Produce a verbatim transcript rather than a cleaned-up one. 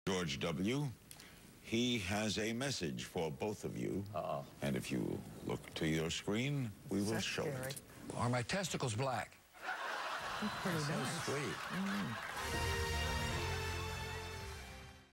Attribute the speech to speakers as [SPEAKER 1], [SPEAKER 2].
[SPEAKER 1] George W., he has a message for both of you.
[SPEAKER 2] Uh-oh.
[SPEAKER 1] And if you look to your screen, we will
[SPEAKER 3] That's
[SPEAKER 1] show
[SPEAKER 3] scary.
[SPEAKER 1] it.
[SPEAKER 4] Are my testicles black?
[SPEAKER 3] Pretty
[SPEAKER 2] So
[SPEAKER 3] nice.
[SPEAKER 2] sweet.
[SPEAKER 3] Mm.